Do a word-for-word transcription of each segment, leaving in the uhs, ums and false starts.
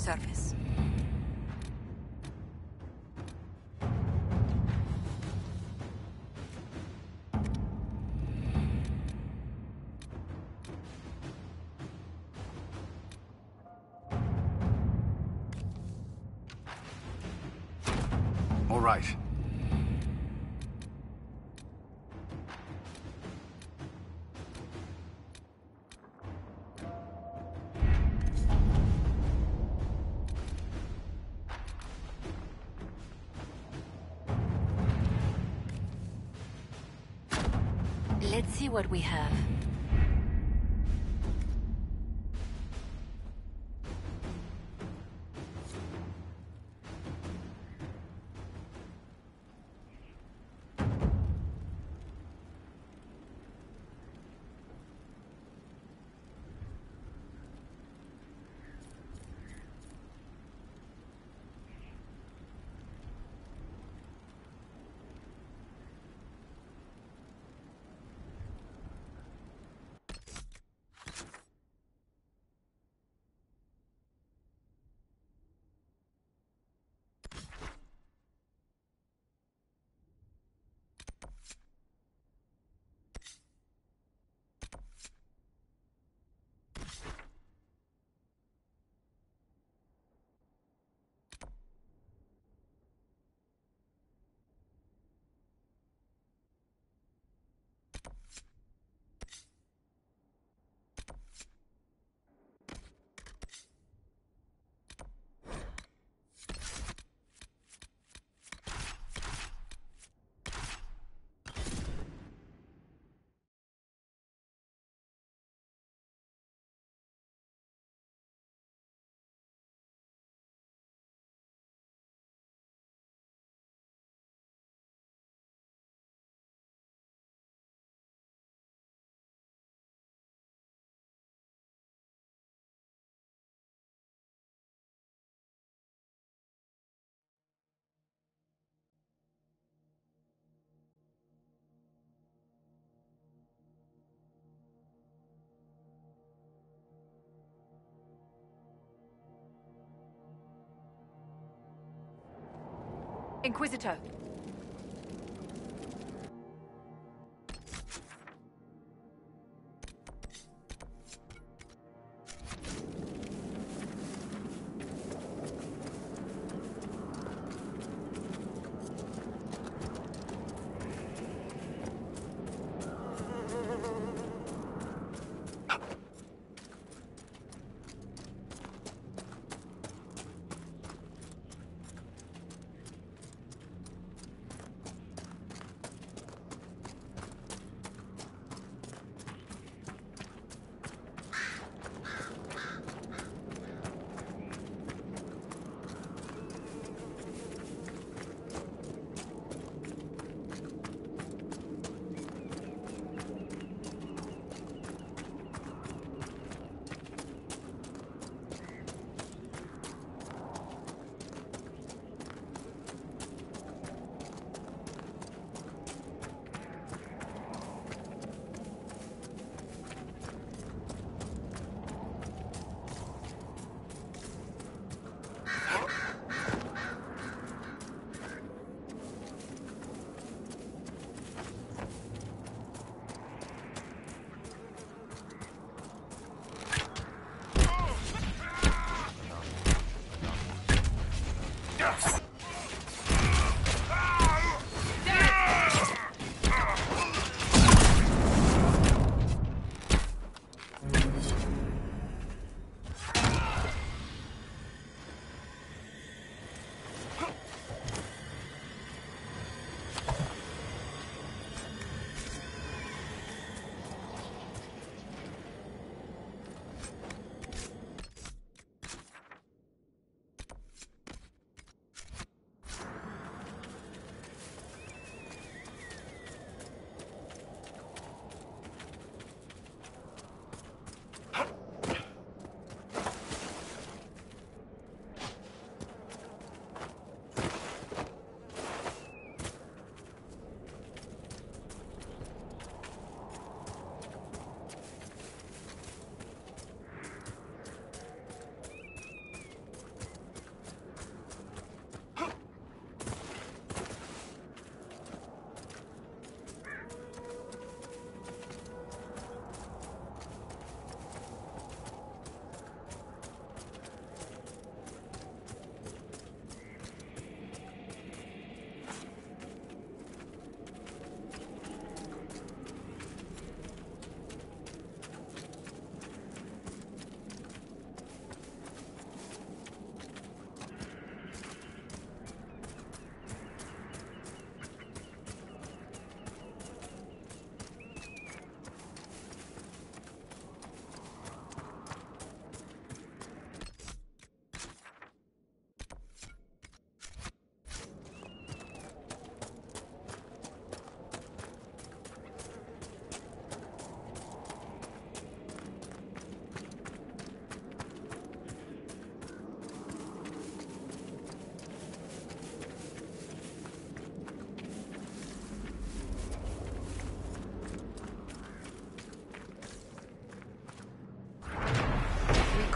surface. All right. Let's see what we have. Inquisitor.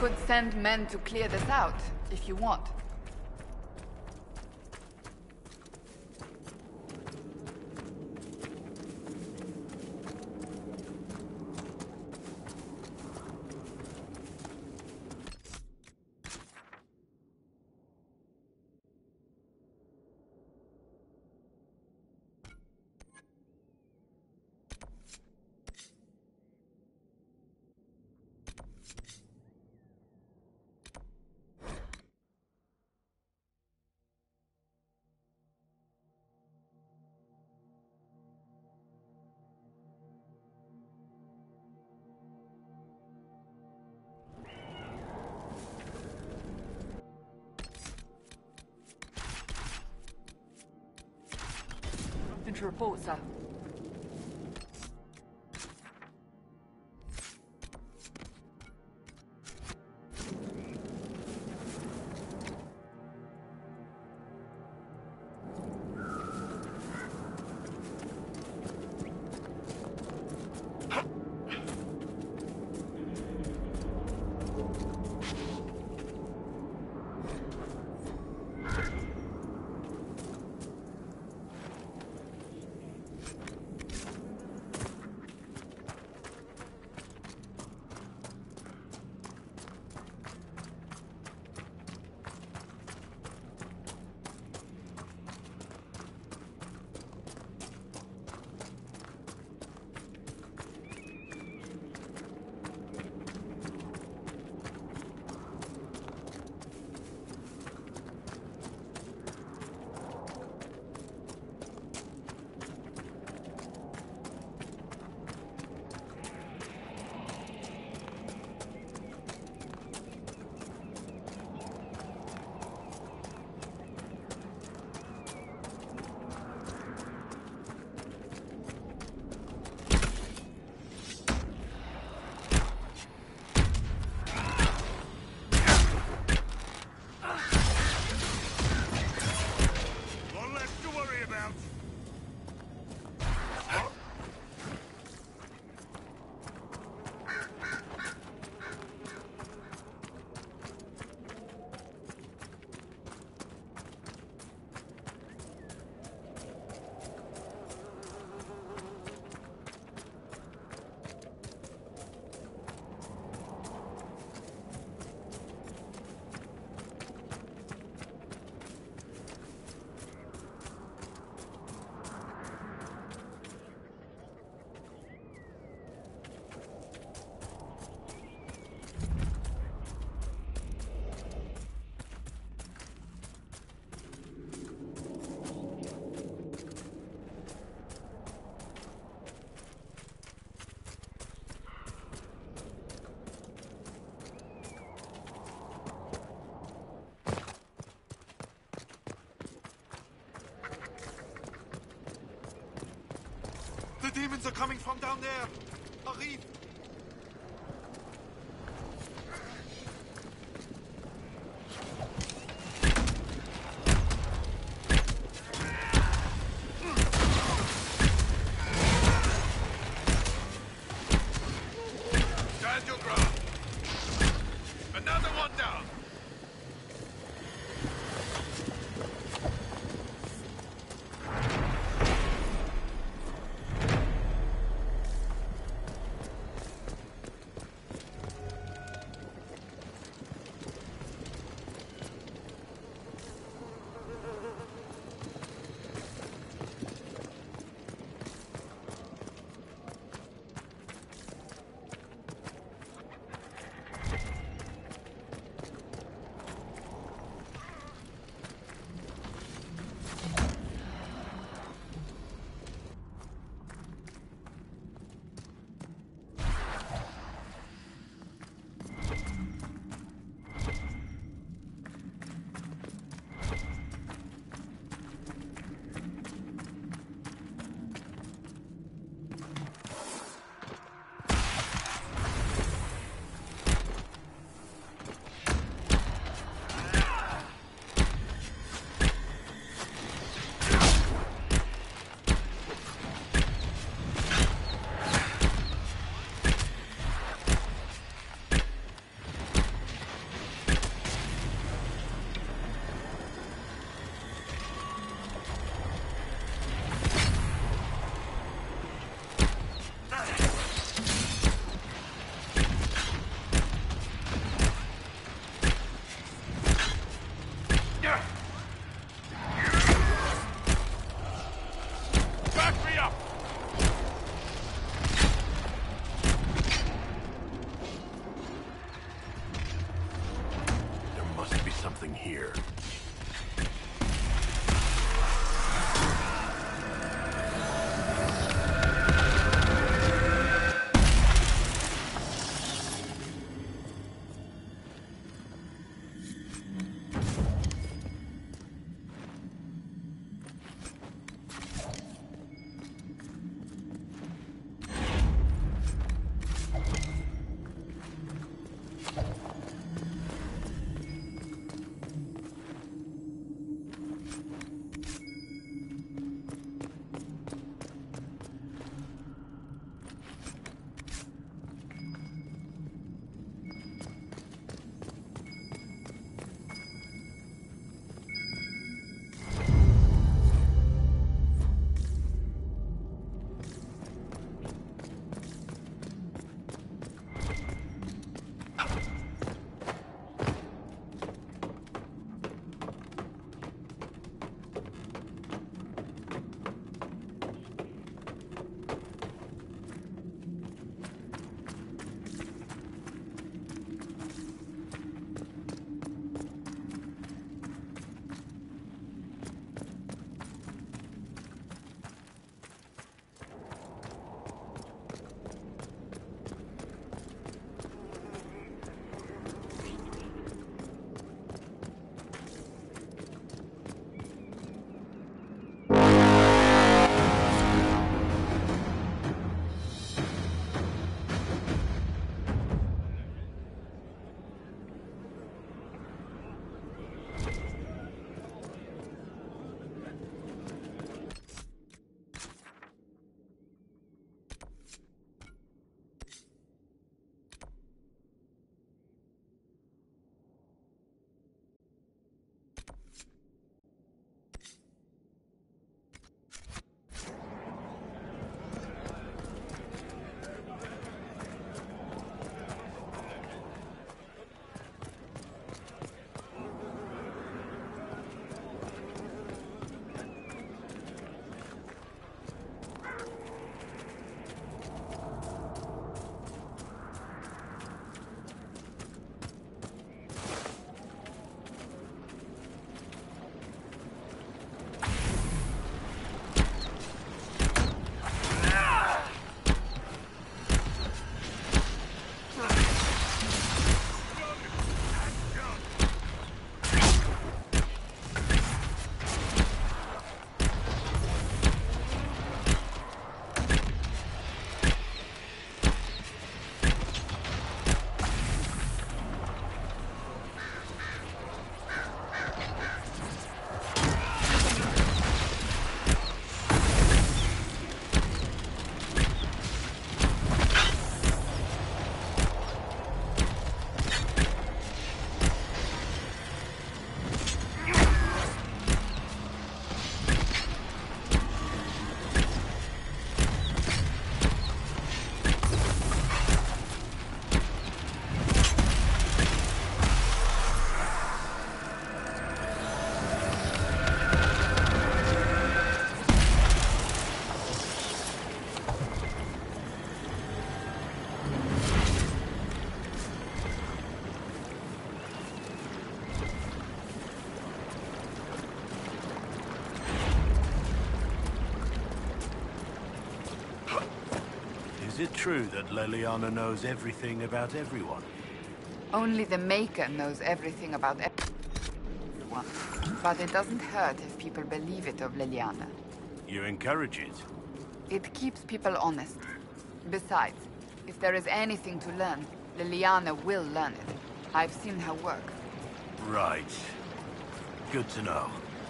could send men to clear this out, if you want. To report, sir. The demons are coming from down there! Arrive! Stand your ground! Another one down! it true that Leliana knows everything about everyone? Only the Maker knows everything about everyone. But it doesn't hurt if people believe it of Leliana. You encourage it? It keeps people honest. Besides, if there is anything to learn, Leliana will learn it. I've seen her work. Right. Good to know.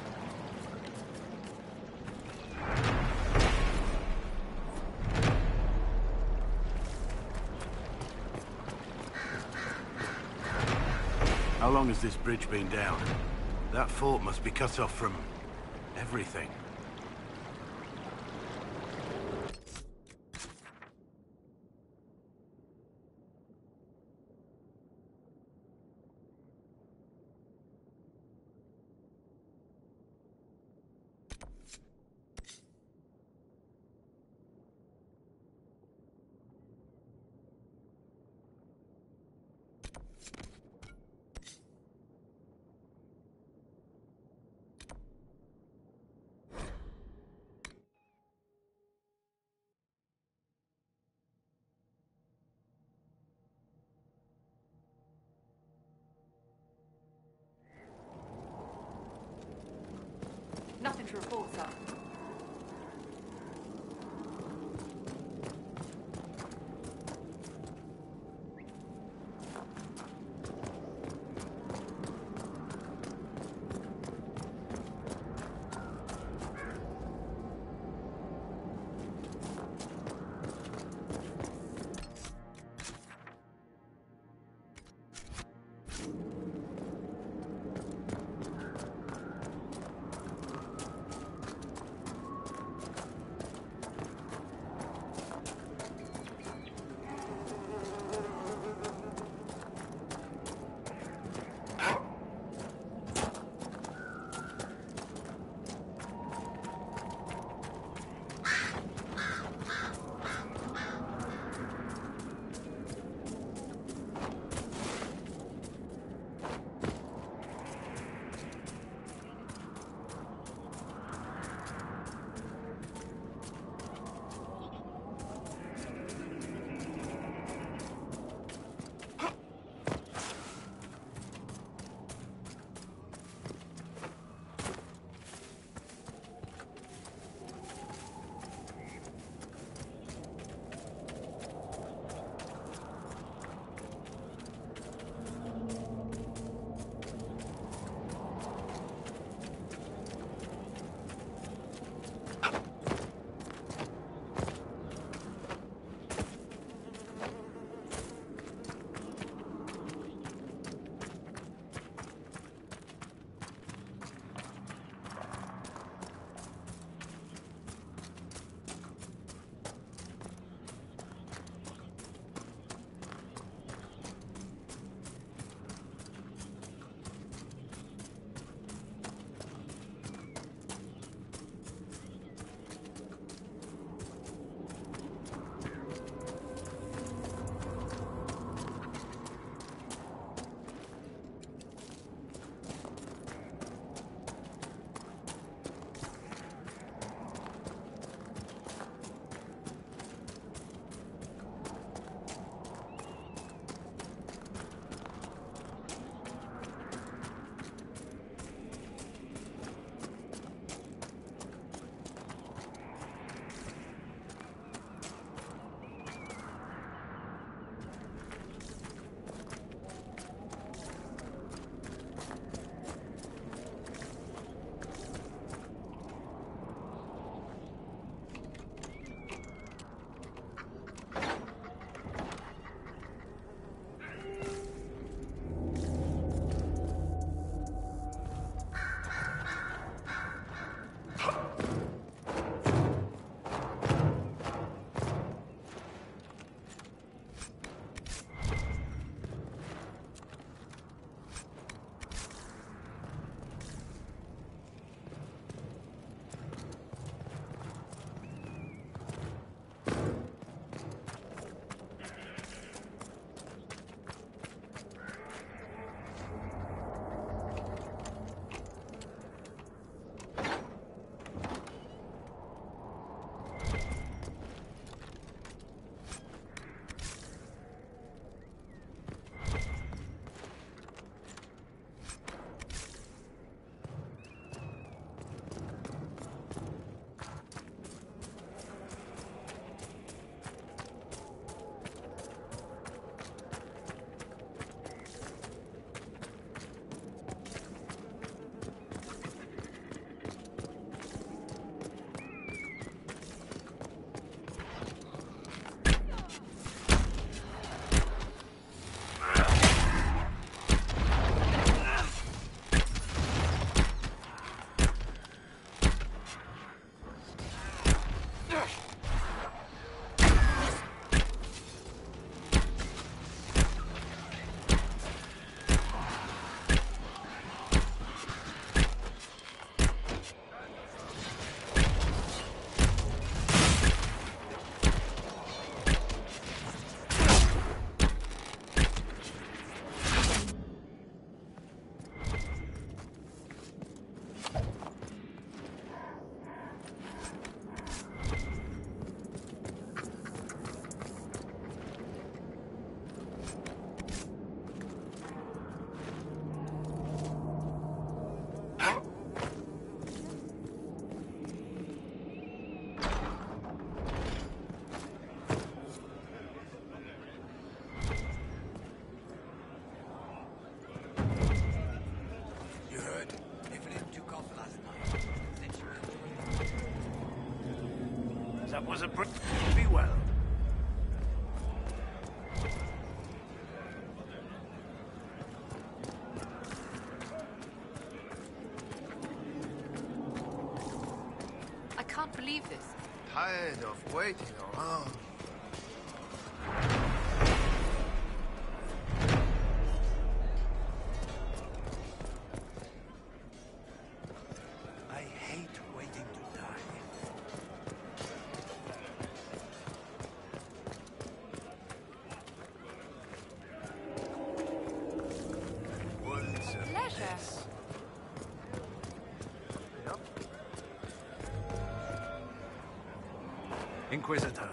How long has this bridge been down? That fort must be cut off from everything. Nothing to report, sir. That was a br- Be well. I can't believe this. Tired of waiting around. I hate waiting to die. Once a Pleasure. mess. Yep. Inquisitor.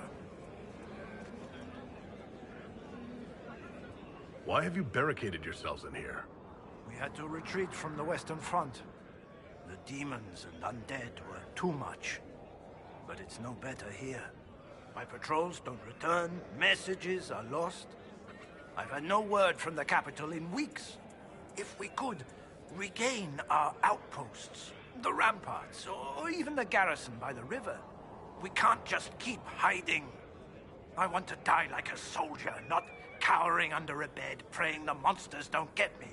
Why have you barricaded yourselves in here? We had to retreat from the Western Front. The demons and undead were too much. But it's no better here. My patrols don't return, messages are lost. I've had no word from the capital in weeks. If we could regain our outposts, the ramparts, or even the garrison by the river, we can't just keep hiding. I want to die like a soldier, not cowering under a bed, praying the monsters don't get me.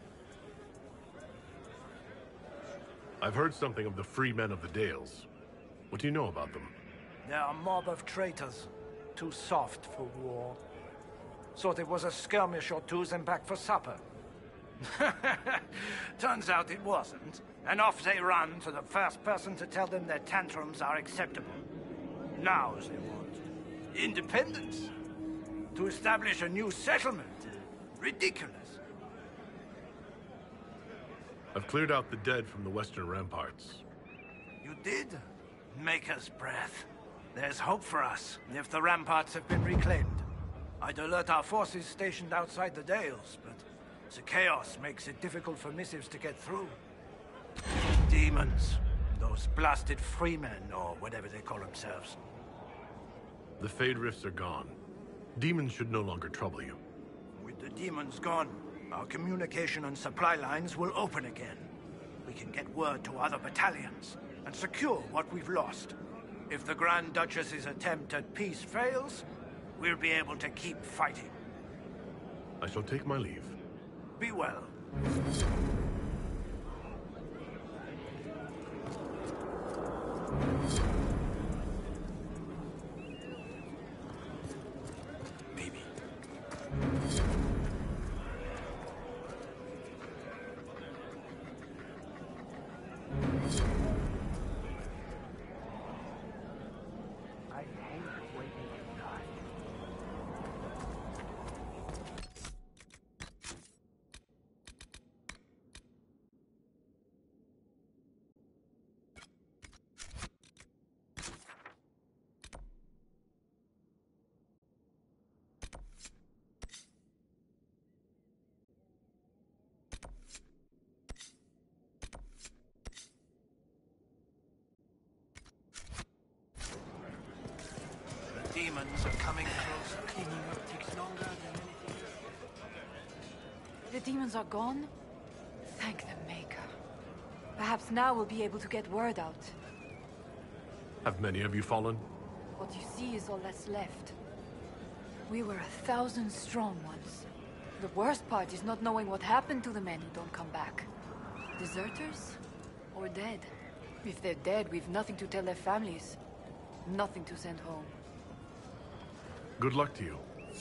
I've heard something of the free men of the Dales. What do you know about them? They're a mob of traitors. Too soft for war. Thought it was a skirmish or two, then back for supper. Turns out it wasn't. And off they run to the first person to tell them their tantrums are acceptable. Now they want independence. To establish a new settlement. Ridiculous. I've cleared out the dead from the western ramparts. You did? Maker's breath. There's hope for us, if the ramparts have been reclaimed. I'd alert our forces stationed outside the Dales, but the chaos makes it difficult for missives to get through. Demons. Those blasted freemen, or whatever they call themselves. The Fade Rifts are gone. Demons should no longer trouble you. With the demons gone, our communication and supply lines will open again. We can get word to other battalions, and secure what we've lost. If the Grand Duchess's attempt at peace fails, we'll be able to keep fighting. I shall take my leave. Be well. Baby. I hate waiting to die. The demons are coming closer. Cleaning up takes longer than anything else. The demons are gone? Thank the Maker. Perhaps now we'll be able to get word out. Have many of you fallen? What you see is all that's left. We were a thousand strong once. The worst part is not knowing what happened to the men who don't come back. Deserters? Or dead? If they're dead, we've nothing to tell their families. Nothing to send home. Good luck to you.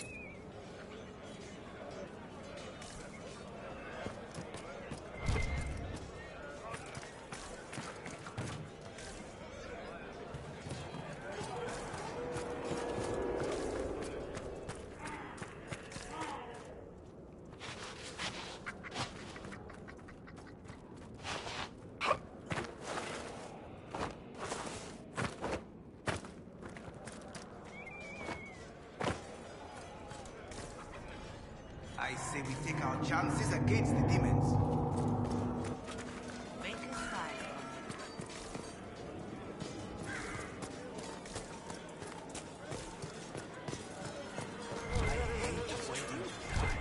I say we take our chances against the demons. Make a fire. I hate waiting to die.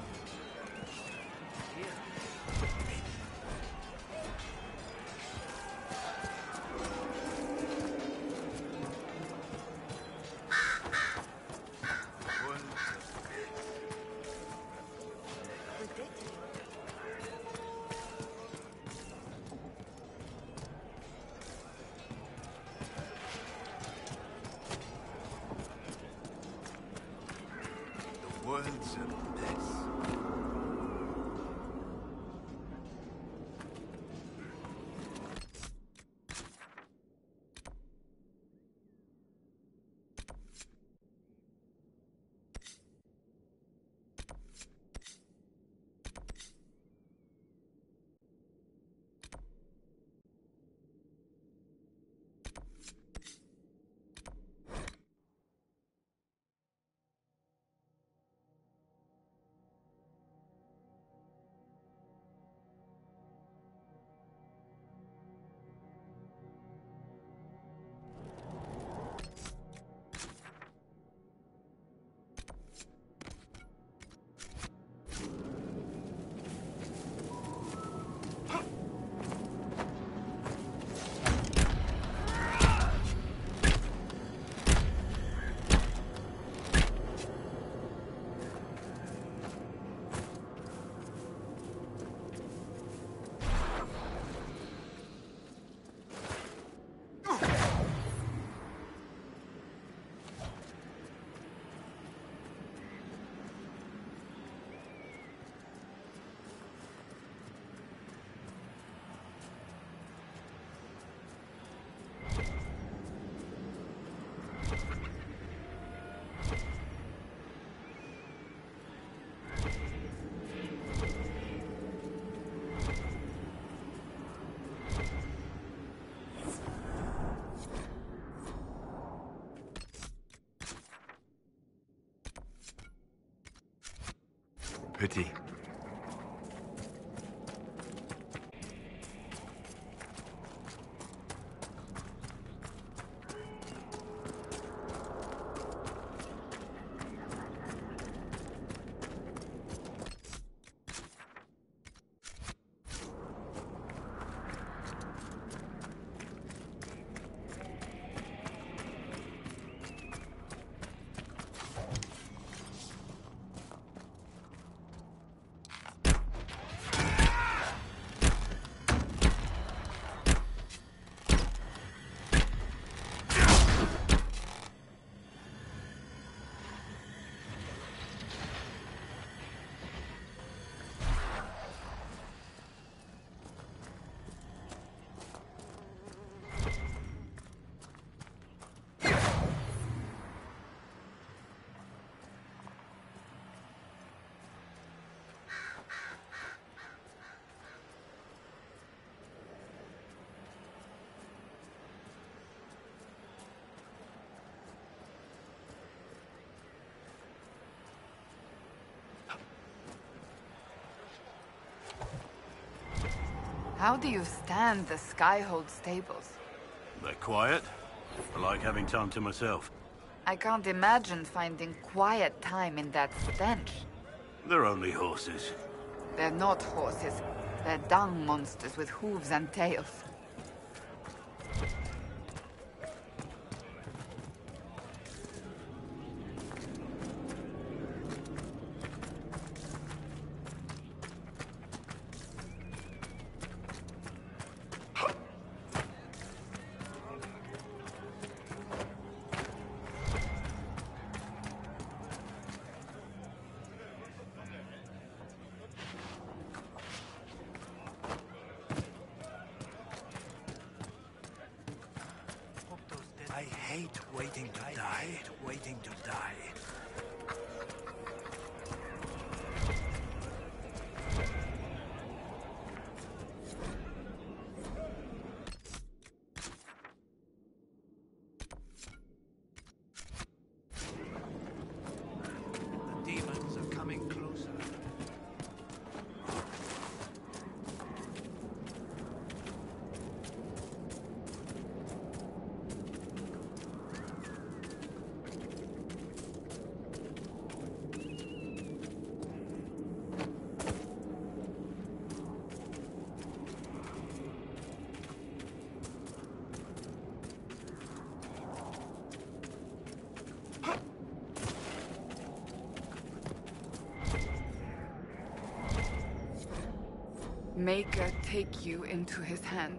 Here. It's a mess. Pity. How do you stand the Skyhold stables? They're quiet. I like having time to myself. I can't imagine finding quiet time in that stench. They're only horses. They're not horses. They're dung monsters with hooves and tails. I hate waiting to die. I hate waiting to die. The demons are coming closer. Maker take you into his hands.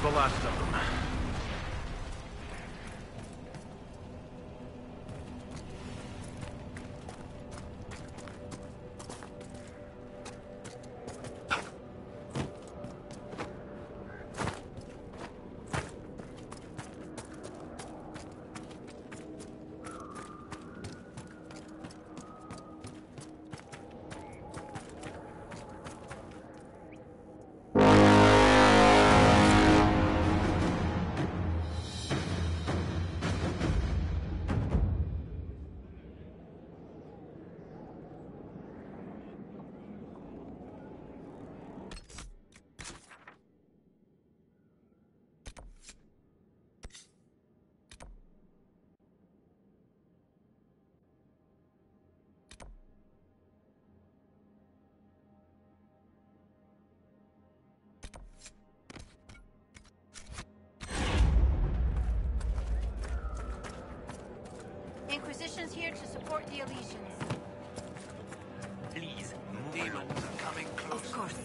the last of them. Inquisition's here to support the Elysians. Please, demons are coming close. Of course.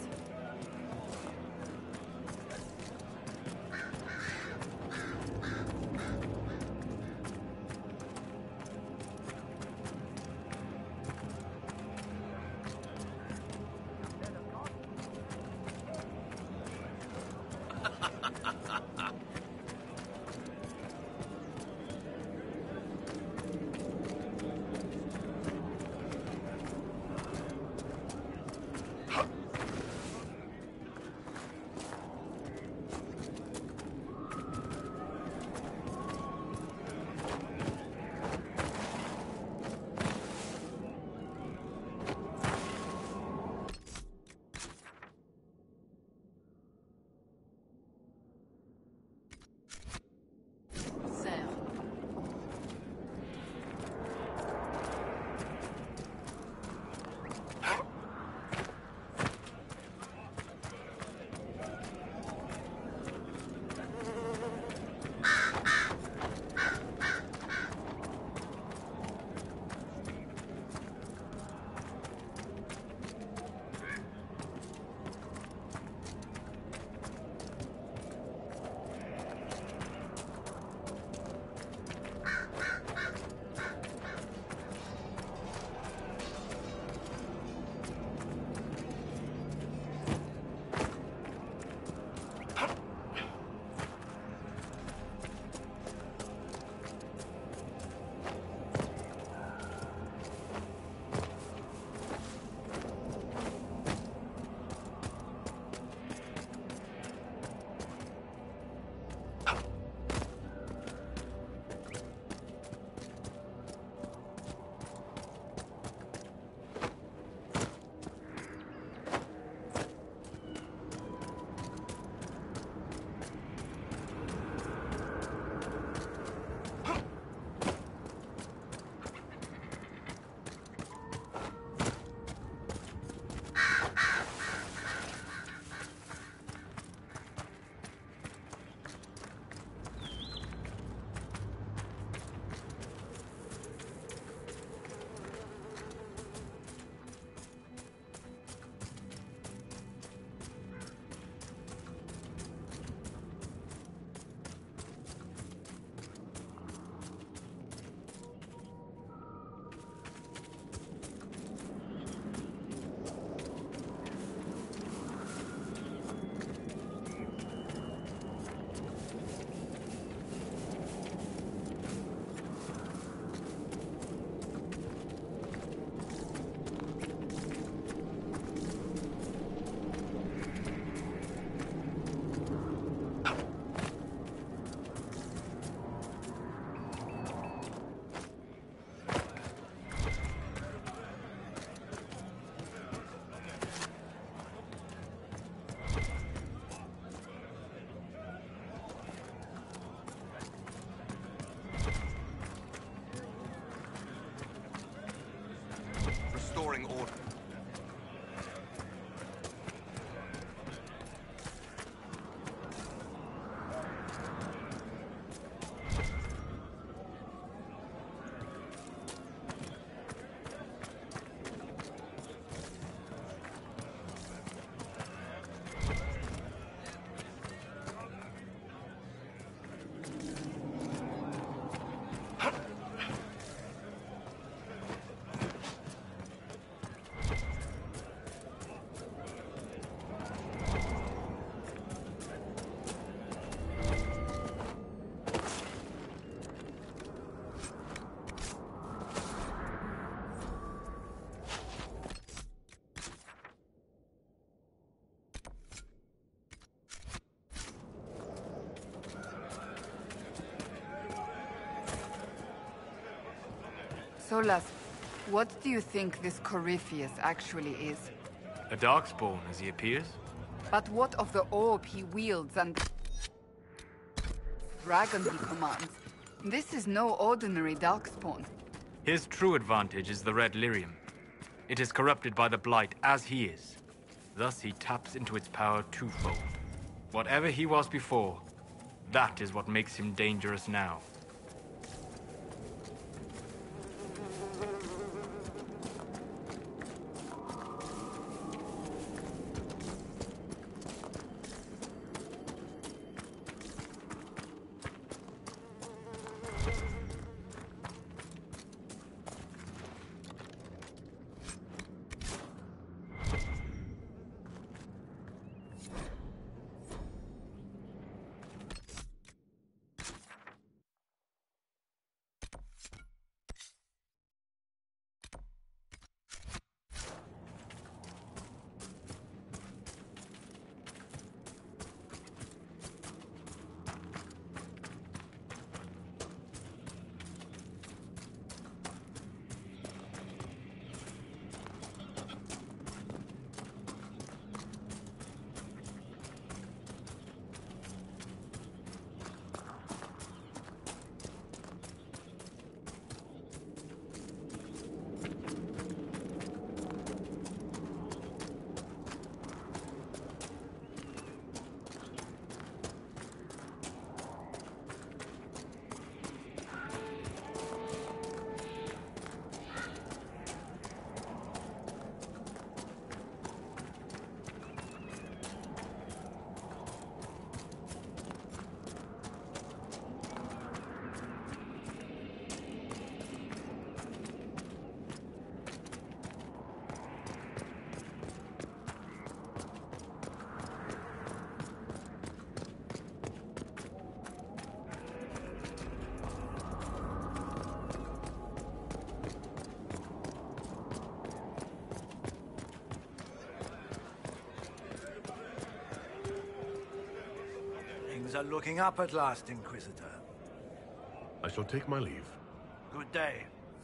Solas, what do you think this Corypheus actually is? A darkspawn, as he appears? But what of the orb he wields and the dragon he commands? This is no ordinary darkspawn. His true advantage is the red lyrium. It is corrupted by the Blight as he is. Thus he taps into its power twofold. Whatever he was before, that is what makes him dangerous now. Things are looking up at last, Inquisitor. I shall take my leave. Good day.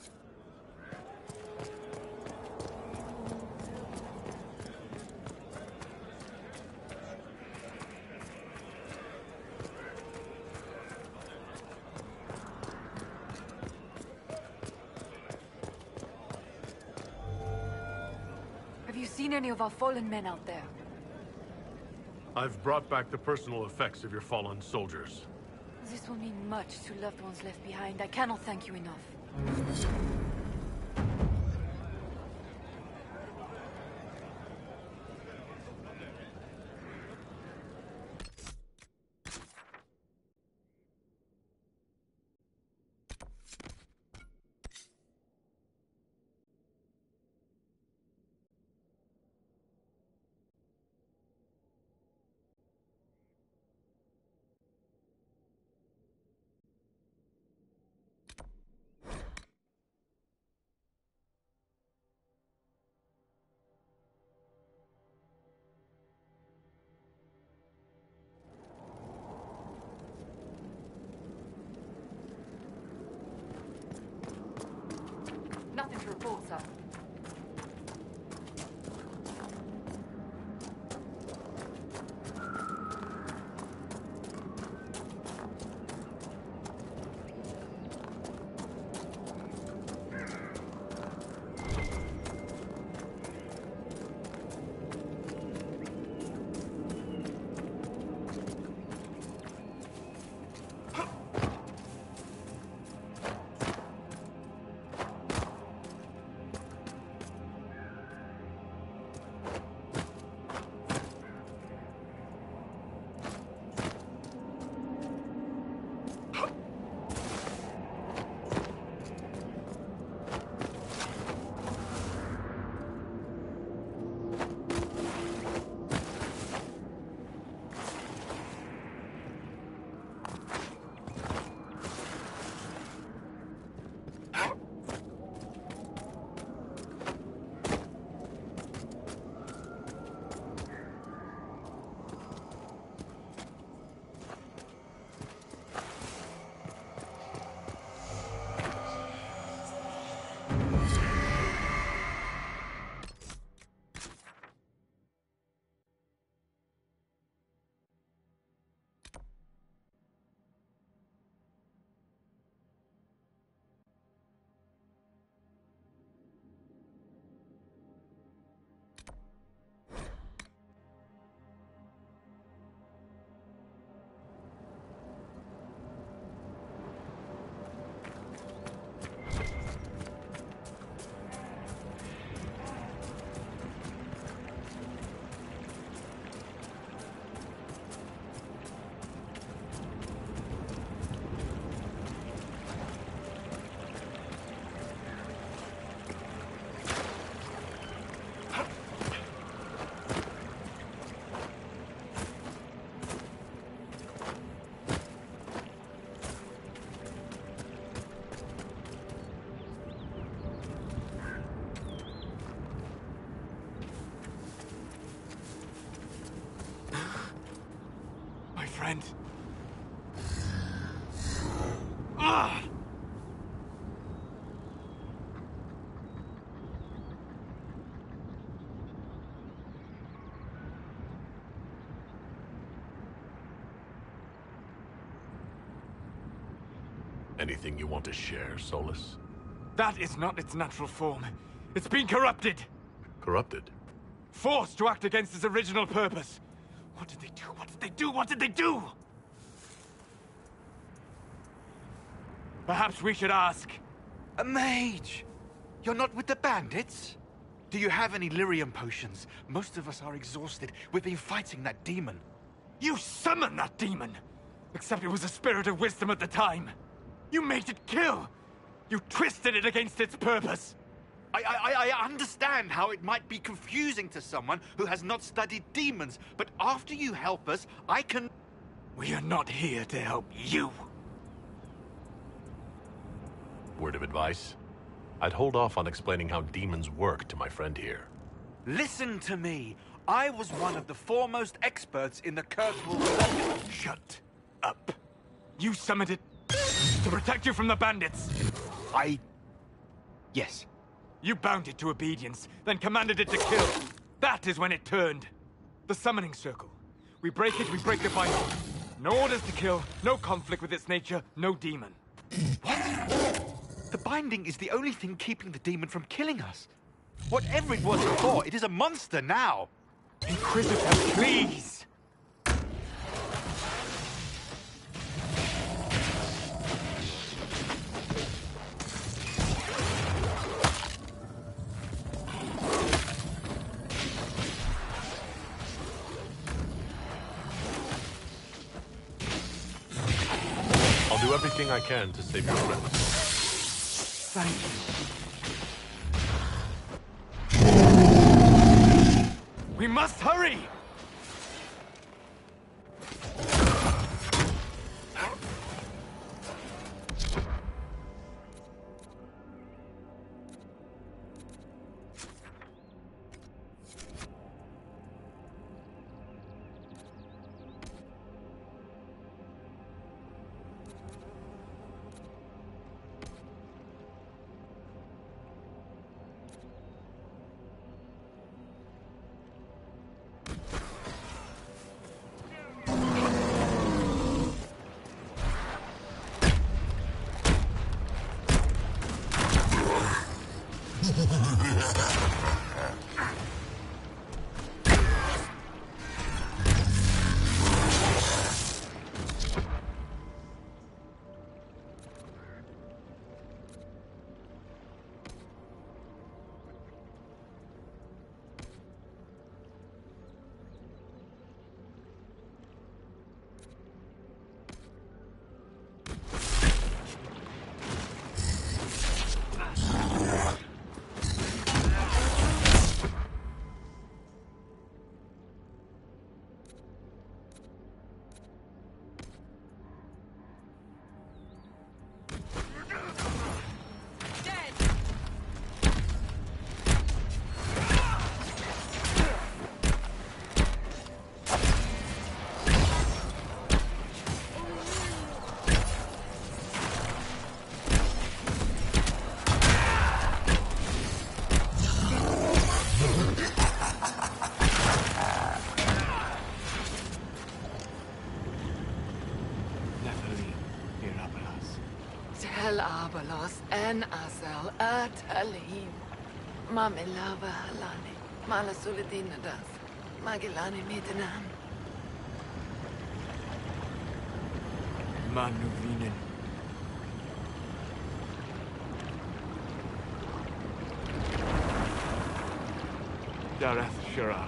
Have you seen any of our fallen men out there? I've brought back the personal effects of your fallen soldiers. This will mean much to loved ones left behind. I cannot thank you enough. Nothing to report, sir. Anything you want to share, Solas? That is not its natural form. It's been corrupted. Corrupted? Forced to act against its original purpose. What did they do? What did they do? What did they do? Perhaps we should ask. A mage! You're not with the bandits? Do you have any lyrium potions? Most of us are exhausted. We've been fighting that demon. You summoned that demon! Except it was a spirit of wisdom at the time. You made it kill! You twisted it against its purpose! I, I, I understand how it might be confusing to someone who has not studied demons, but after you help us, I can... We are not here to help you. Word of advice? I'd hold off on explaining how demons work to my friend here. Listen to me. I was one of the foremost experts in the Kurtwall... Shut up. You summoned it to protect you from the bandits. I... Yes. You bound it to obedience, then commanded it to kill. That is when it turned. The summoning circle. We break it, we break the binding. No orders to kill, no conflict with its nature, no demon. What? The binding is the only thing keeping the demon from killing us. Whatever it was before, it is a monster now. Inquisitor, please! I'll do everything I can to save your friend. Thank you. We must hurry! Abalos en Azel at Alim. Mamelava Halani. Malasuladinadas. Magilani Midanan. Manuvinen. Dareth Shiral.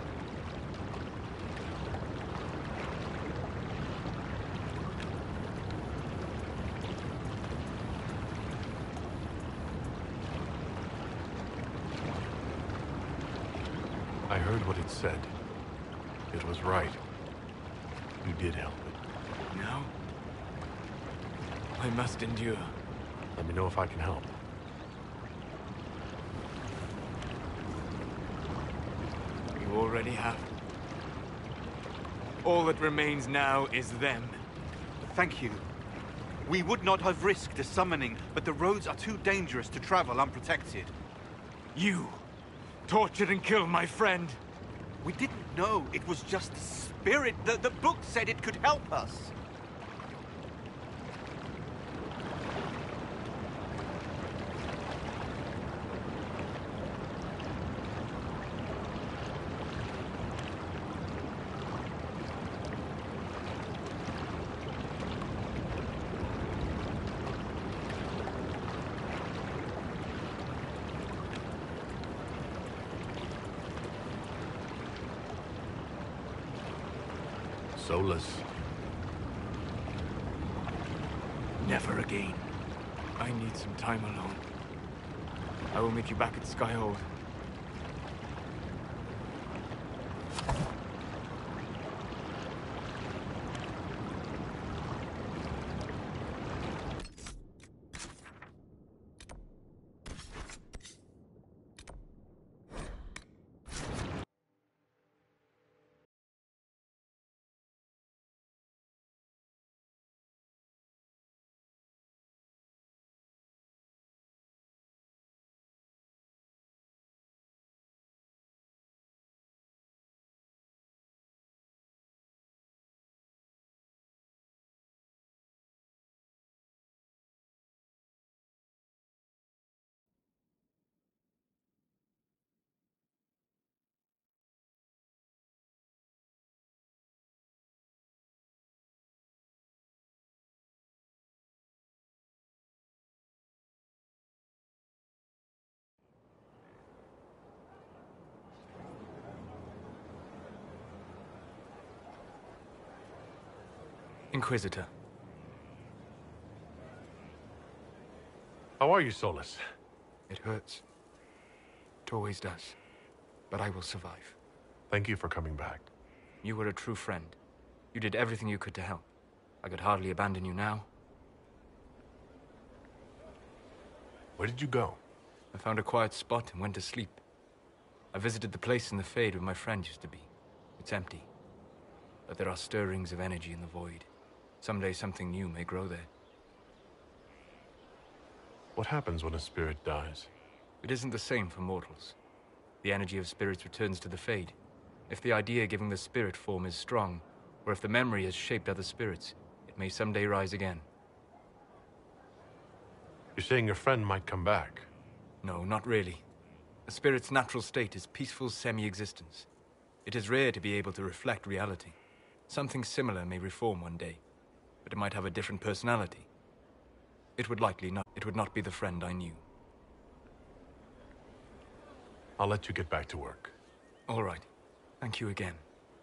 I heard what it said. It was right. You did help it. No? I must endure. Let me know if I can help. You already have. All that remains now is them. Thank you. We would not have risked a summoning, but the roads are too dangerous to travel unprotected. You tortured and killed my friend. We didn't know it was just a spirit. The, the book said it could help us. Solas. Never again. I need some time alone. I will meet you back at Skyhold. Inquisitor. How are you, Solas? It hurts. It always does. But I will survive. Thank you for coming back. You were a true friend. You did everything you could to help. I could hardly abandon you now. Where did you go? I found a quiet spot and went to sleep. I visited the place in the Fade where my friend used to be. It's empty. But there are stirrings of energy in the void. Someday something new may grow there. What happens when a spirit dies? It isn't the same for mortals. The energy of spirits returns to the Fade. If the idea giving the spirit form is strong, or if the memory has shaped other spirits, it may someday rise again. You're saying your friend might come back? No, not really. A spirit's natural state is peaceful semi-existence. It is rare to be able to reflect reality. Something similar may reform one day, but it might have a different personality. It would likely not, it would not be the friend I knew. I'll let you get back to work. All right. Thank you again.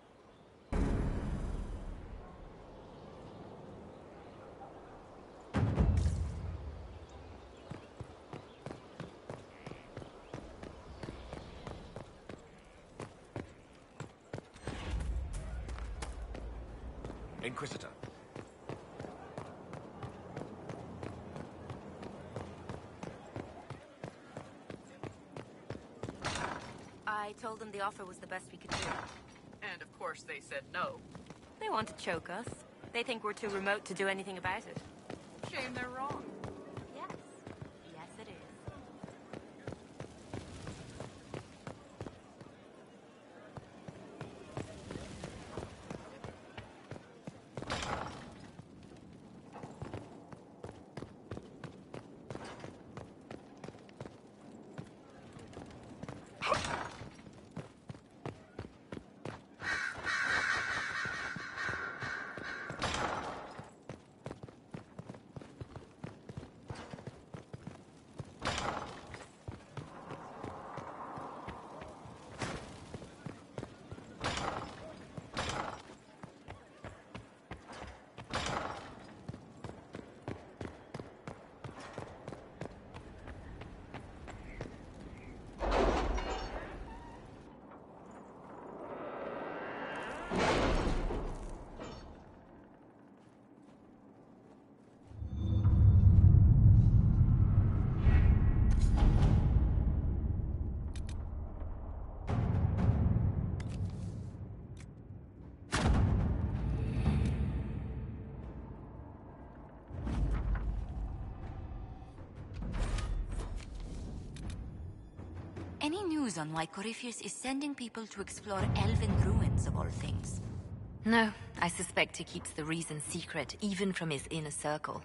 Inquisitor. I told them the offer was the best we could do. And of course they said no. They want to choke us. They think we're too remote to do anything about it. Shame they're wrong. Yes. Yes, it is. Any news on why Corypheus is sending people to explore elven ruins of all things? No, I suspect he keeps the reason secret, even from his inner circle.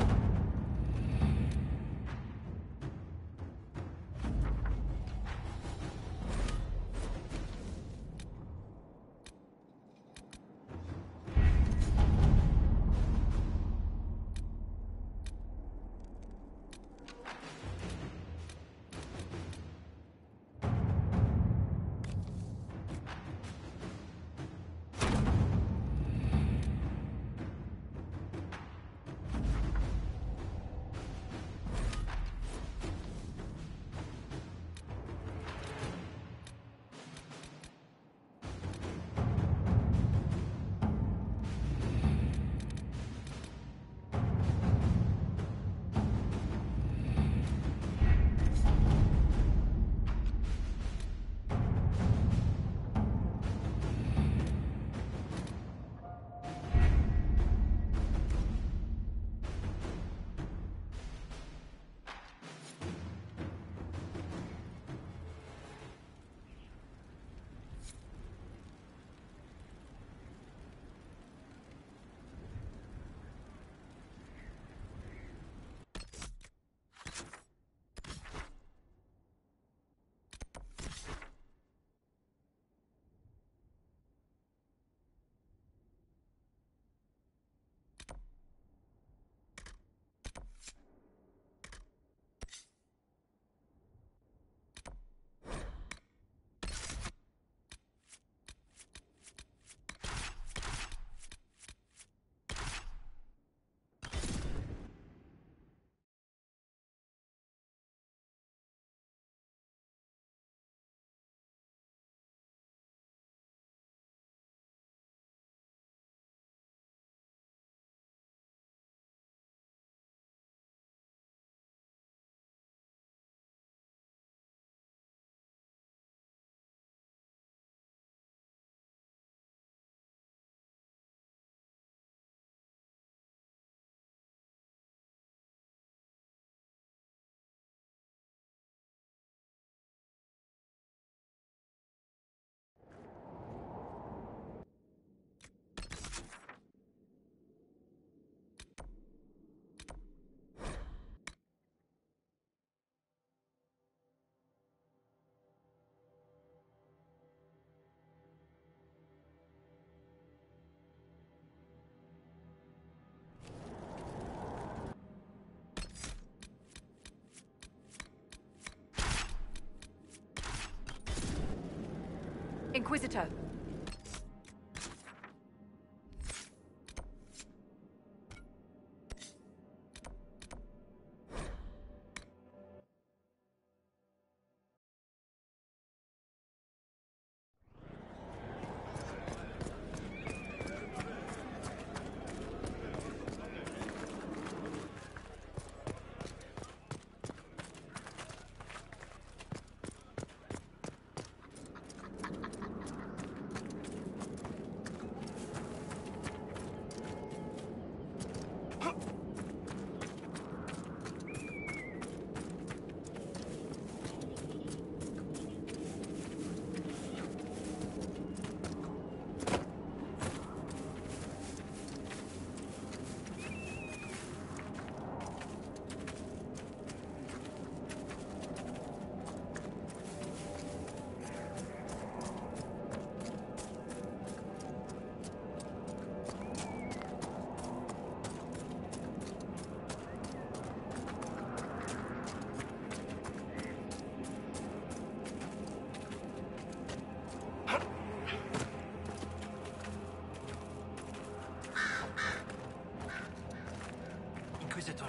Inquisitor. Inquisitor.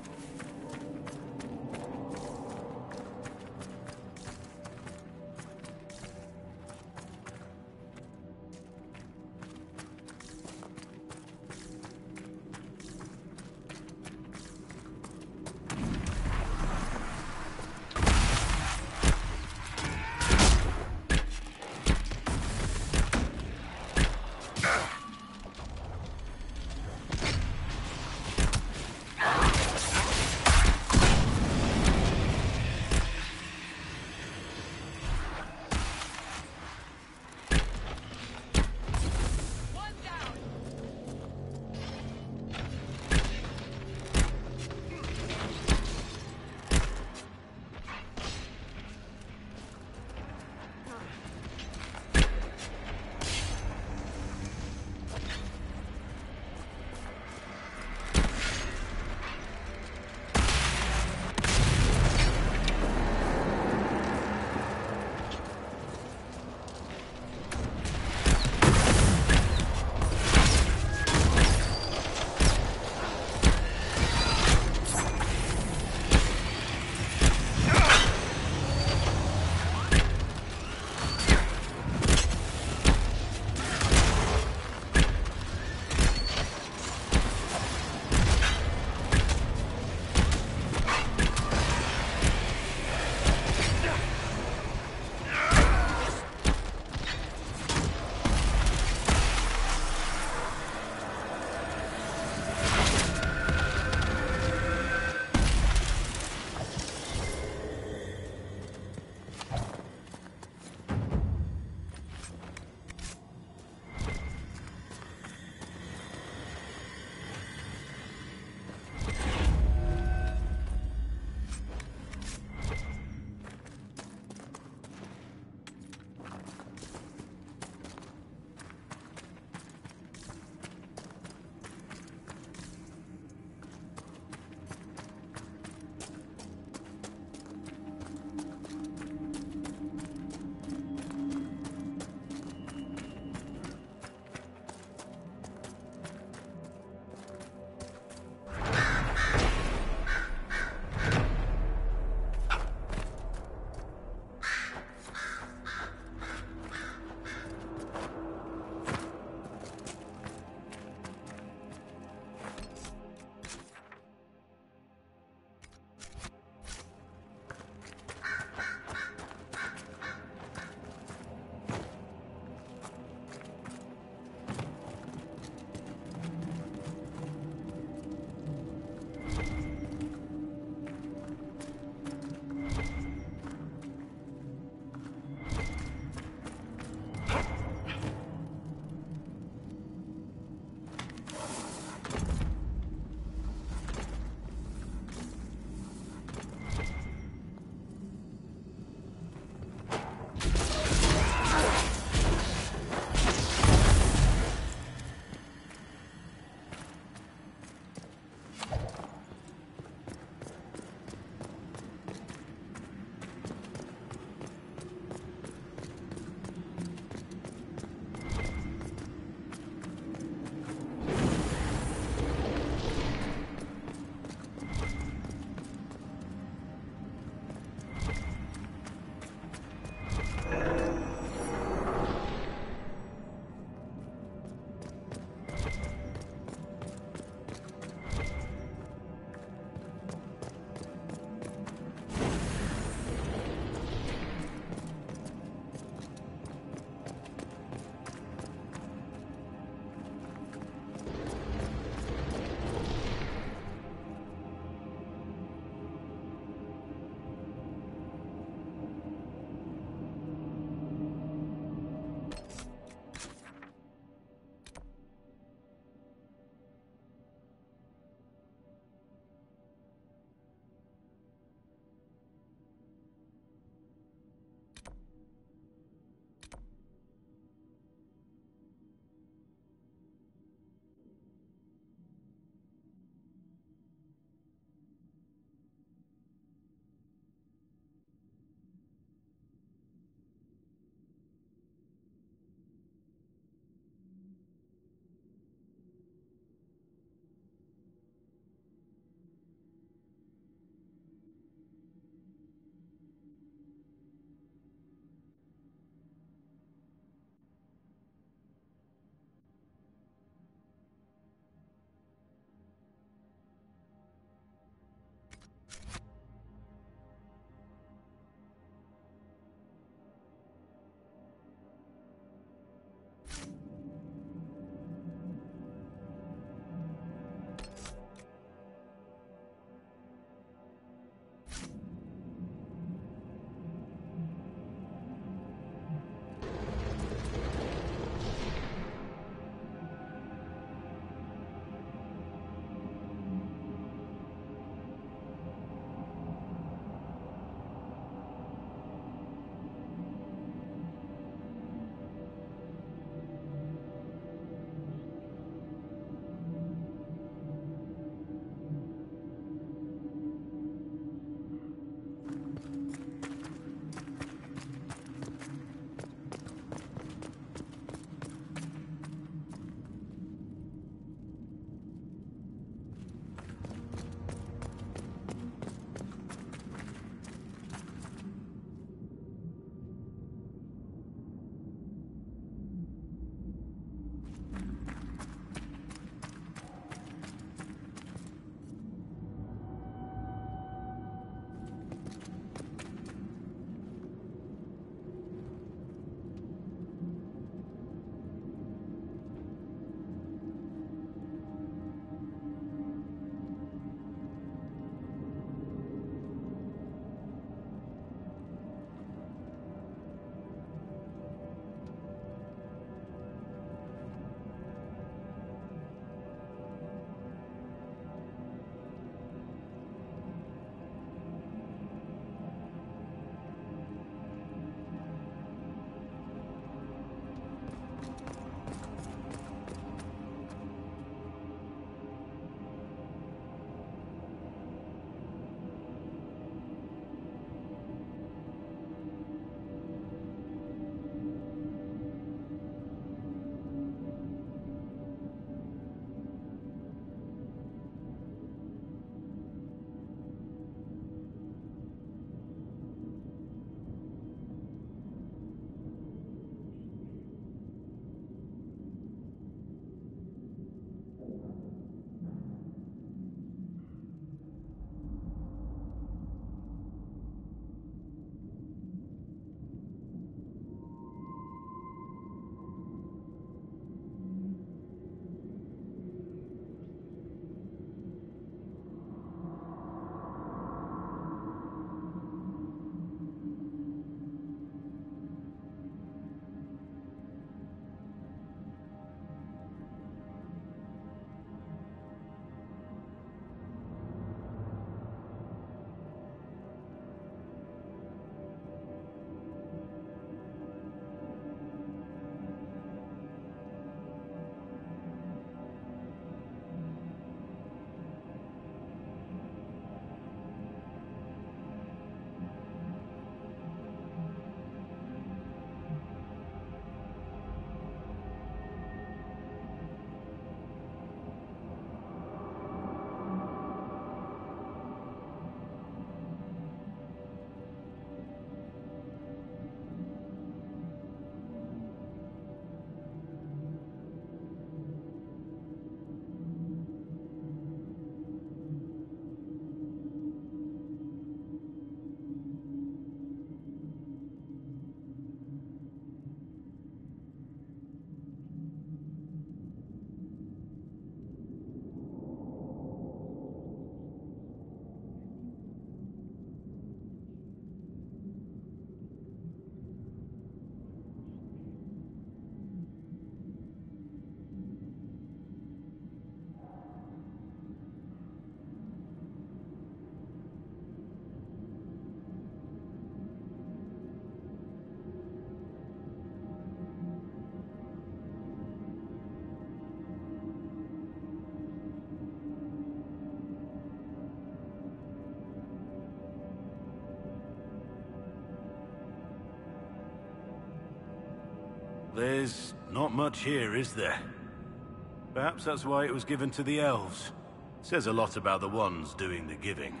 There's not much here, is there? Perhaps that's why it was given to the elves. Says a lot about the ones doing the giving.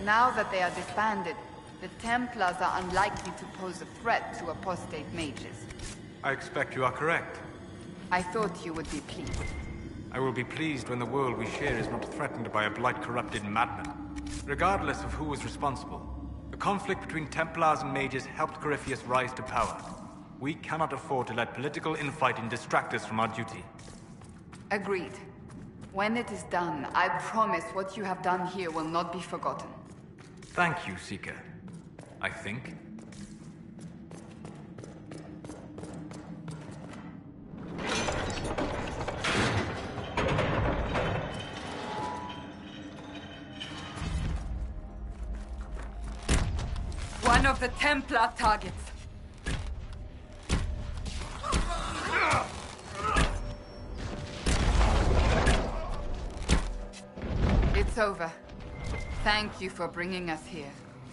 Now that they are disbanded, the Templars are unlikely to pose a threat to apostate mages. I expect you are correct. I thought you would be pleased. I will be pleased when the world we share is not threatened by a blight-corrupted madman. Regardless of who was responsible, the conflict between Templars and mages helped Corypheus rise to power. We cannot afford to let political infighting distract us from our duty. Agreed. When it is done, I promise what you have done here will not be forgotten. Thank you, Seeker. I think. One of the Templar targets. It's over. Thank you for bringing us here.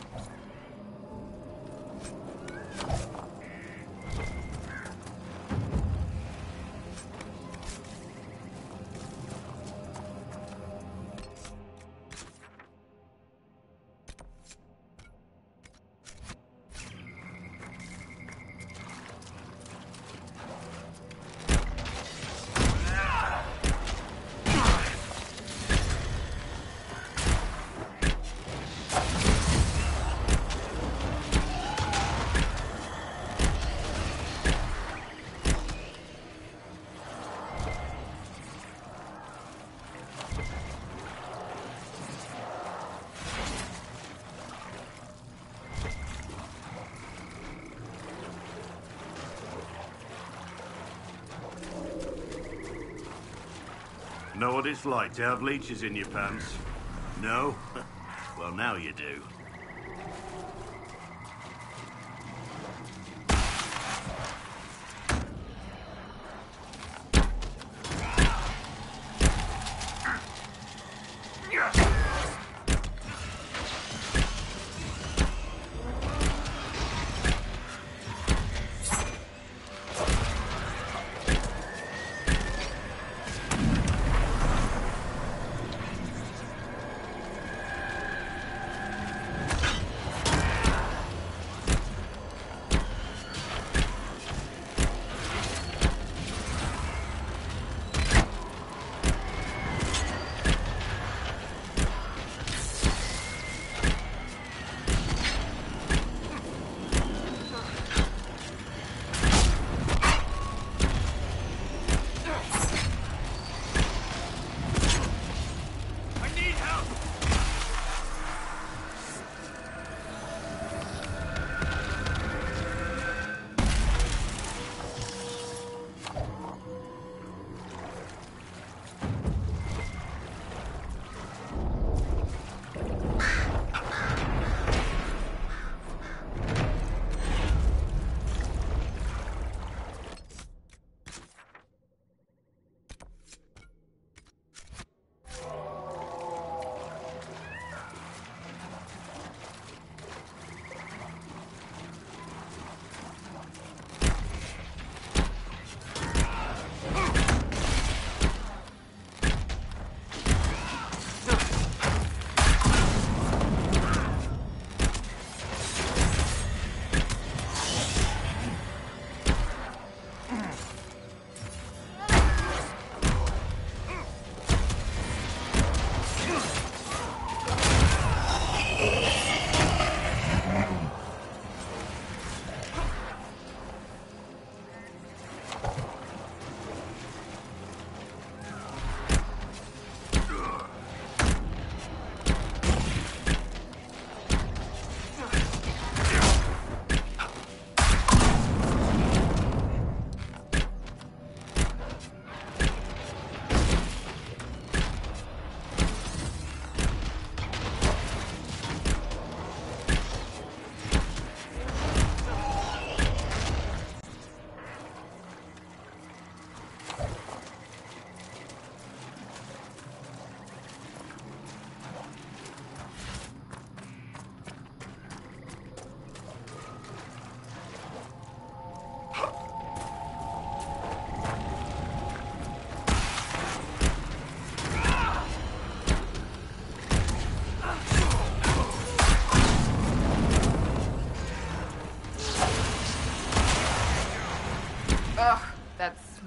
Know what it's like to have leeches in your pants? No? Well, now you do.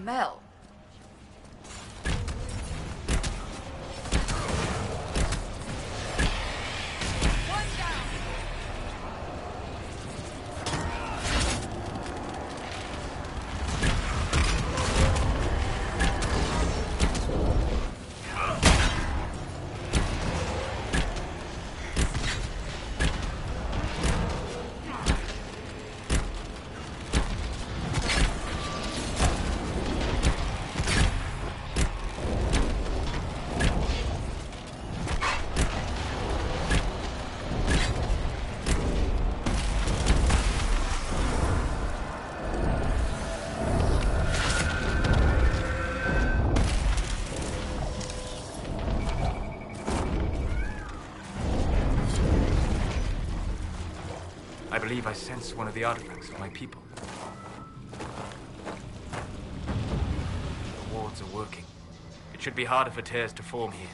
smell. I believe I sense one of the artifacts of my people. The wards are working. It should be harder for tears to form here.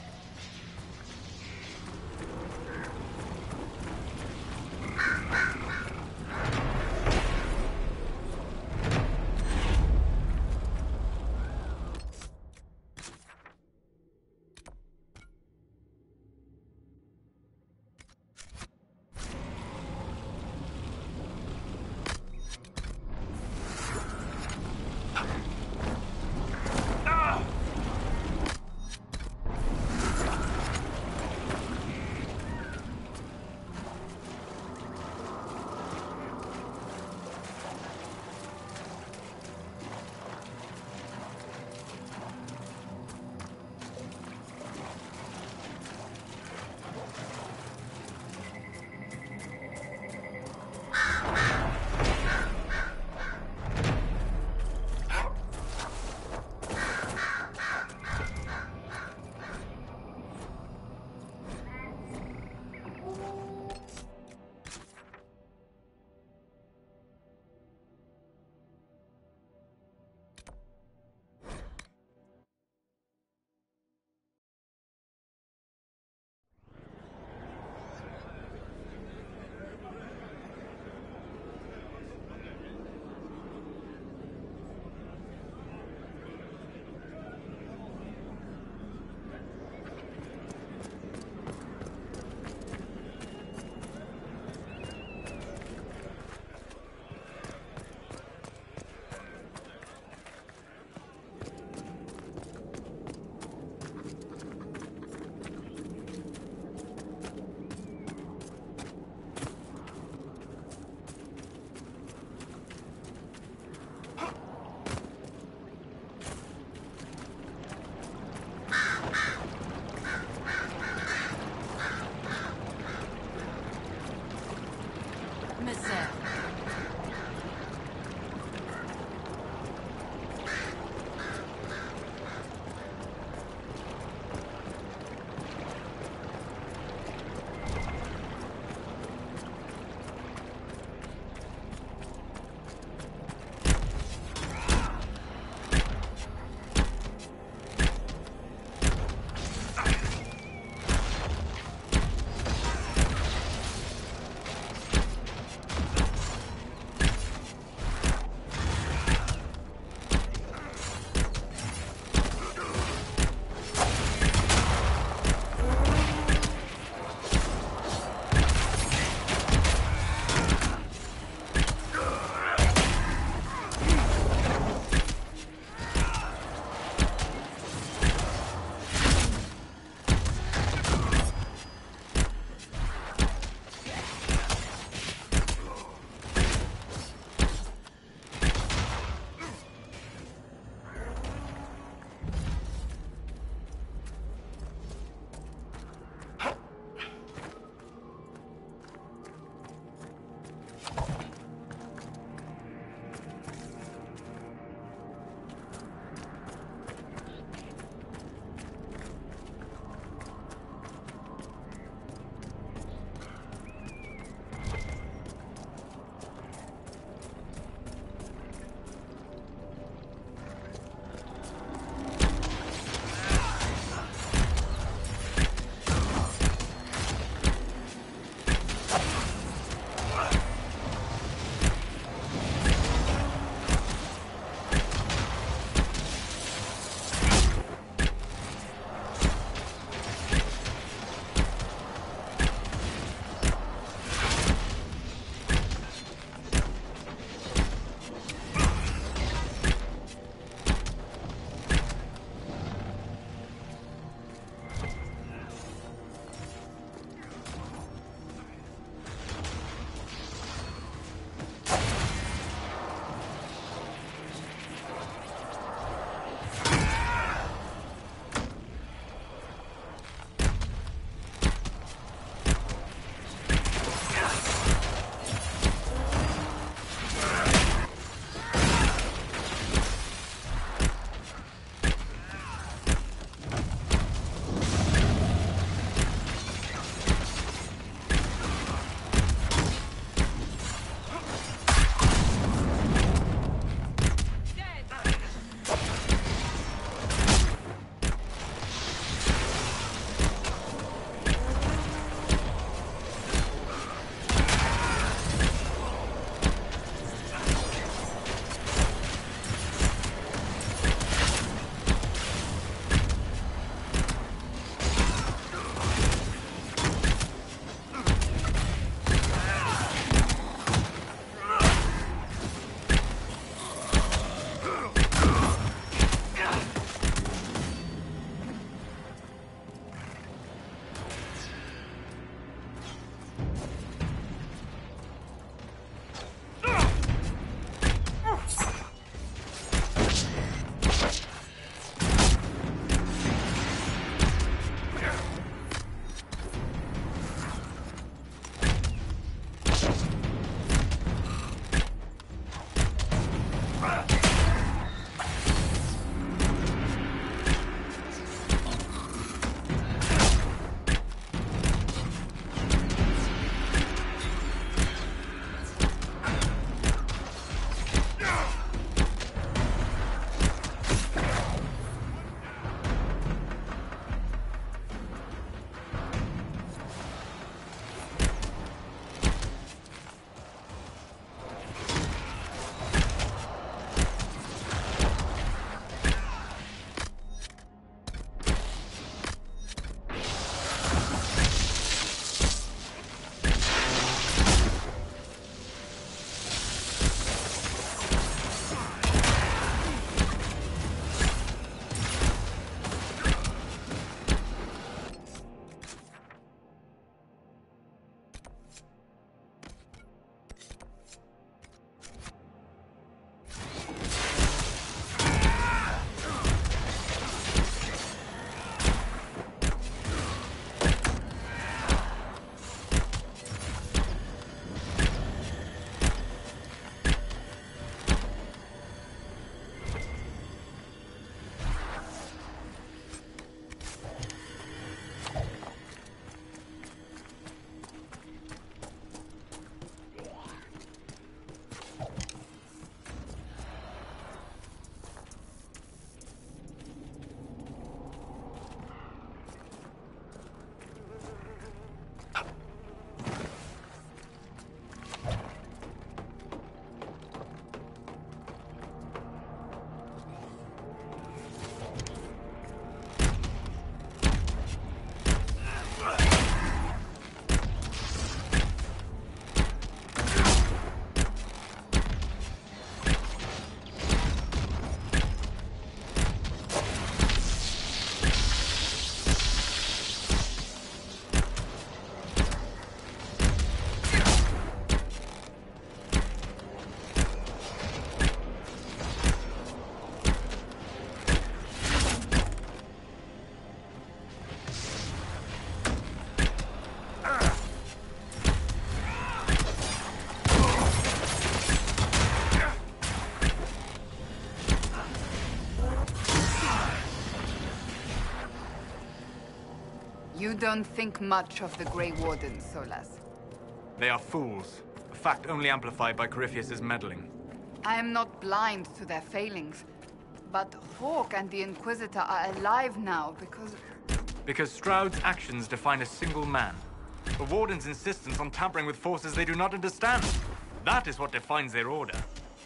You don't think much of the Grey Wardens, Solas. They are fools. A fact only amplified by Corypheus' meddling. I am not blind to their failings, but Hawke and the Inquisitor are alive now because... Because Stroud's actions define a single man. The Warden's insistence on tampering with forces they do not understand. That is what defines their order.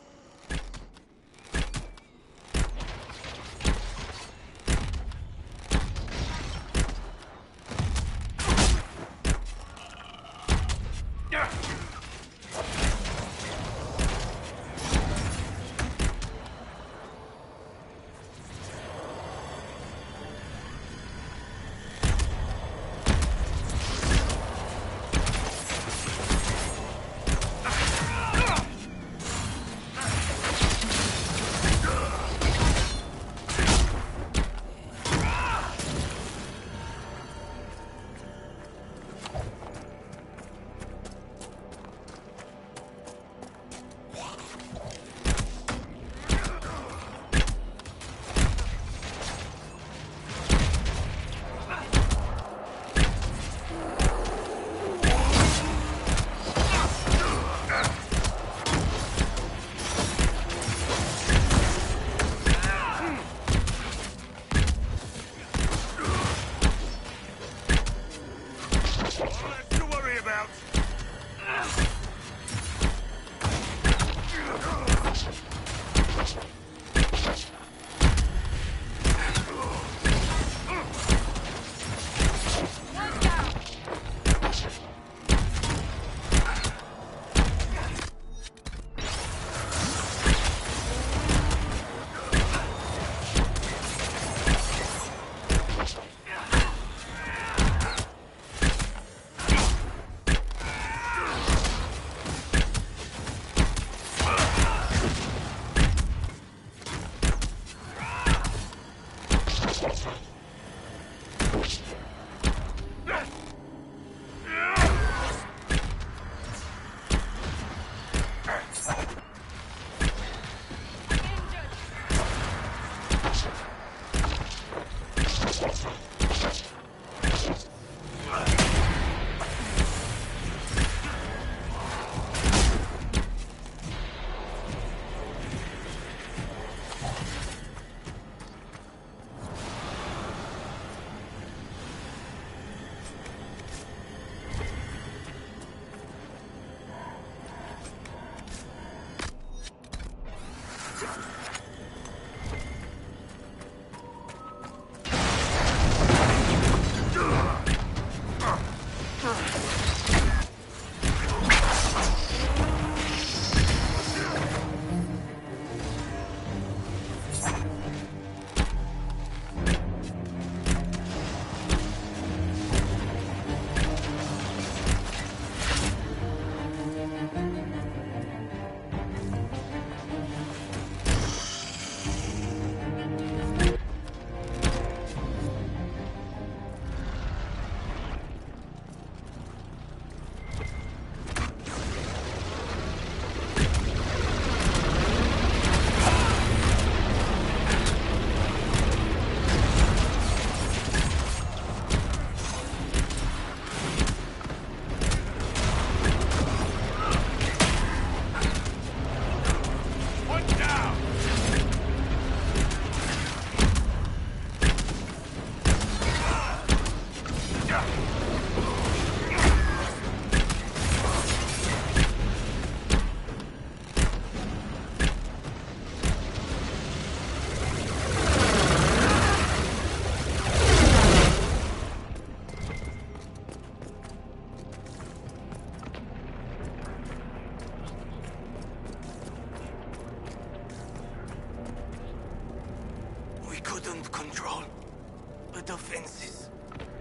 couldn't control the defenses.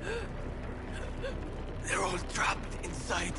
They're all trapped inside.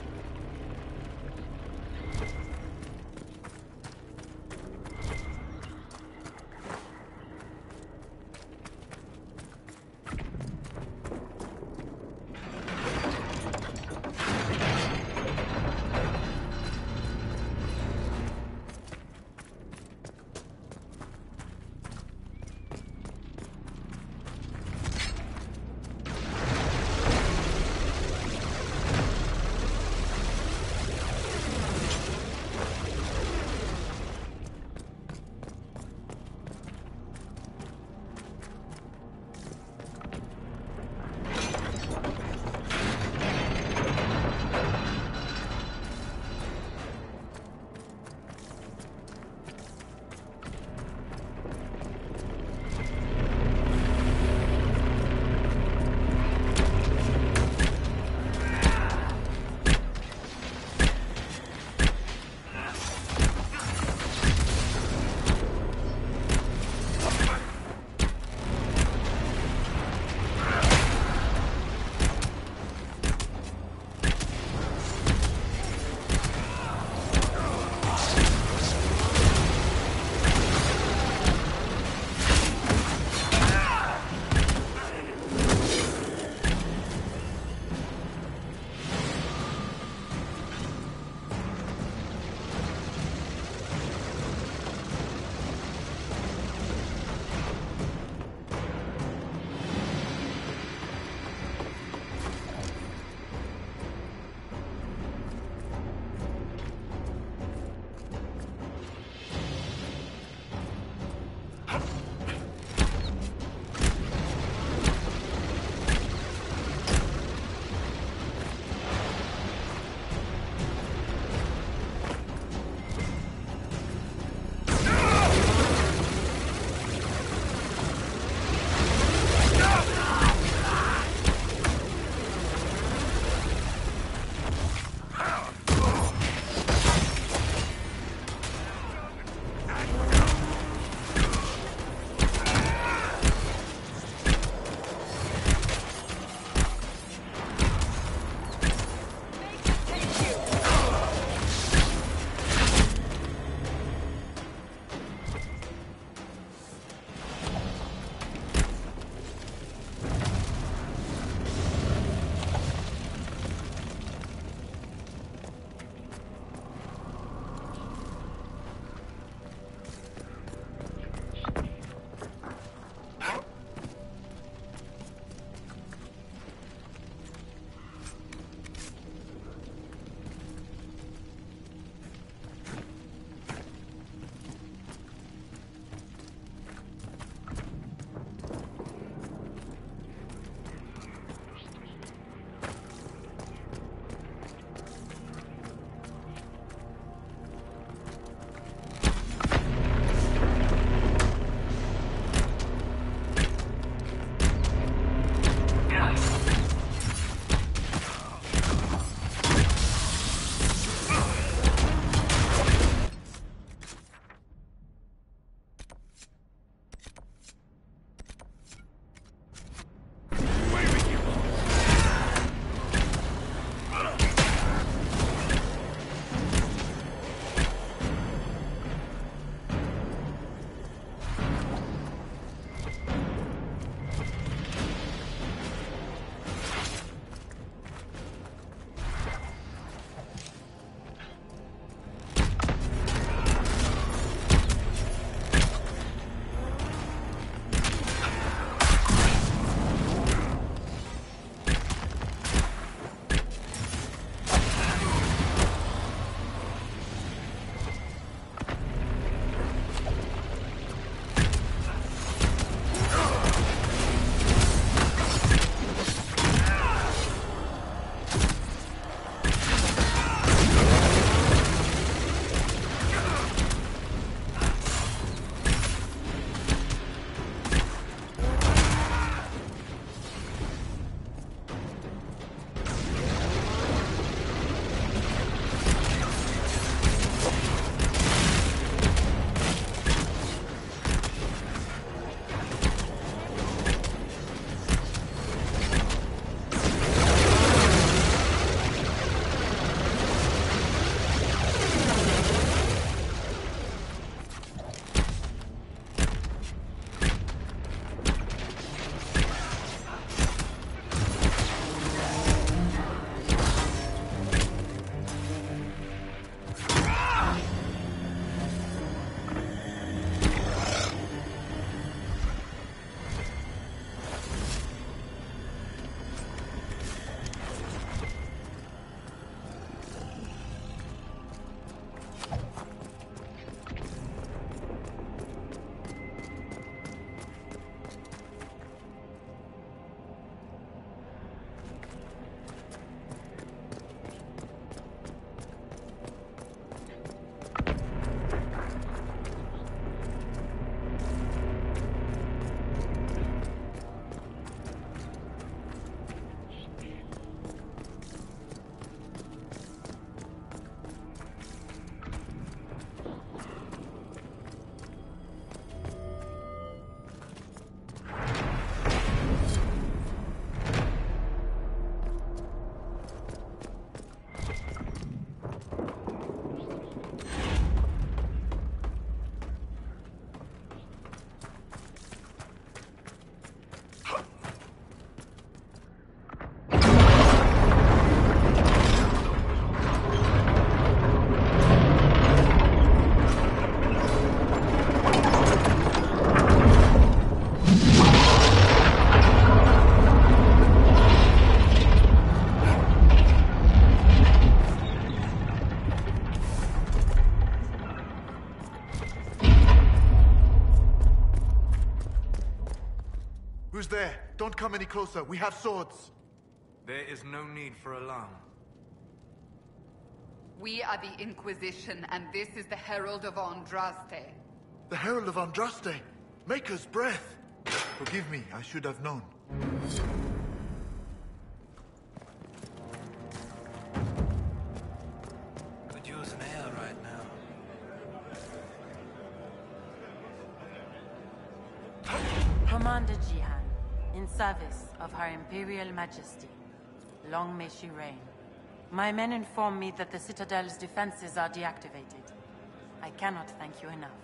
Who's there? Don't come any closer. We have swords. There is no need for alarm. We are the Inquisition, and this is the Herald of Andraste. The Herald of Andraste? Maker's breath! Forgive me, I should have known. Could use an ale right now. Commander Jihan, in service of Her Imperial Majesty. Long may she reign. My men inform me that the Citadel's defenses are deactivated. I cannot thank you enough.